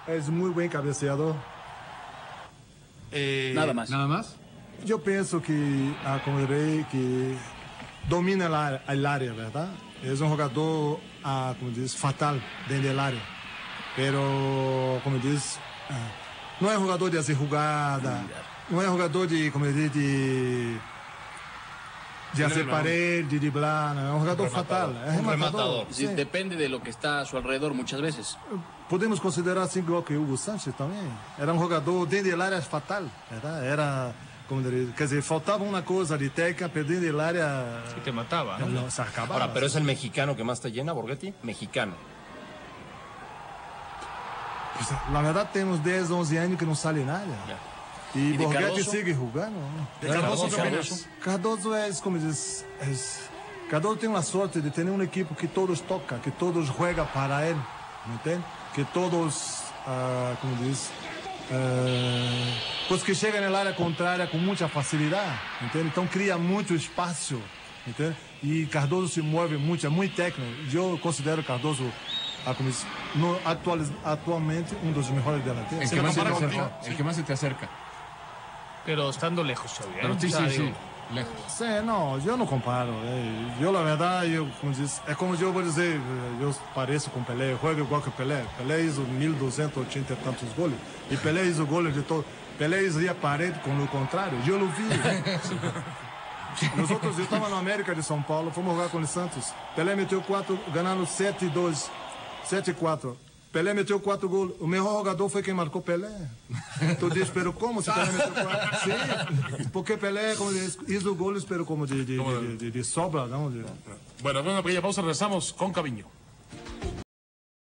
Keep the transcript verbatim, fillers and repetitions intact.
es muy buen cabeceador. Eh, Nada más. ¿Nada más? Yo pienso que, ah, como diré, que domina el área, el área, ¿verdad? Es un jugador, ah, como dices, fatal dentro del área. Pero, como dices, ah, no es jugador de hacer jugada, no es jugador de, como dices, de, de hacer pared, de driblar, no, es un jugador fatal. Es un rematador. Sí. Depende de lo que está a su alrededor muchas veces. Podemos considerar assim igual que Hugo Sánchez também. Era um jogador dentro da área fatal, ¿verdad? Era, como diría, quer dizer, faltaba una cosa de técnica, pero dentro del área... Sí, te mataba, ¿no? No, se acababa. Ahora, ¿pero es el mexicano que más te llena, Borghetti? Mexicano. Pues, la verdad, tenemos diez, once años que no sale nada. Ya. Y, ¿Y de Borghetti Cardoso? sigue jugando. ¿No? ¿De Cardoso qué Cardoso? opinas? Cardoso es, como dices, es... Cardoso tem a sorte de ter um equipo que todos tocam, que todos jogam para ele, ¿me entiendes? Que todos, uh, como diz, uh, pues que chegam na área contrária com muita facilidade, entende? Então cria muito espaço, entende? E Cardoso se move muito, é muito técnico. Eu considero Cardoso, uh, como diz, no, actual, atualmente um dos melhores delanteros. El que, más se te acerca, el que más se te acerca. Pero estando lejos todavía. Pero ¿eh? sí, O sea, sí, digo, sí. Lejos. Sí, não, eu não comparo. É, eu, na verdade, eu, como diz, é como eu vou dizer, eu pareço com Pelé, eu jogo igual que Pelé. Pelé hizo mil duzentos e oitenta e tantos goles. E Pelé hizo goles de todo. Pelé hizo a parede com o contrário. Eu não vi. Nós outros, eu estava na América de São Paulo, fomos jogar com o Santos. Pelé meteu quatro, ganhando sete a dois. sete a quatro. Pelé meteu quatro gols. O melhor jogador foi quem marcou Pelé. Tu diz, pero como se Pelé meteu quatro? Sim, porque Pelé, como diz, hizo goles, pero como de, de, de, de, de sobra, não? De... Bueno, con una pequeña pausa regresamos con Cabinho.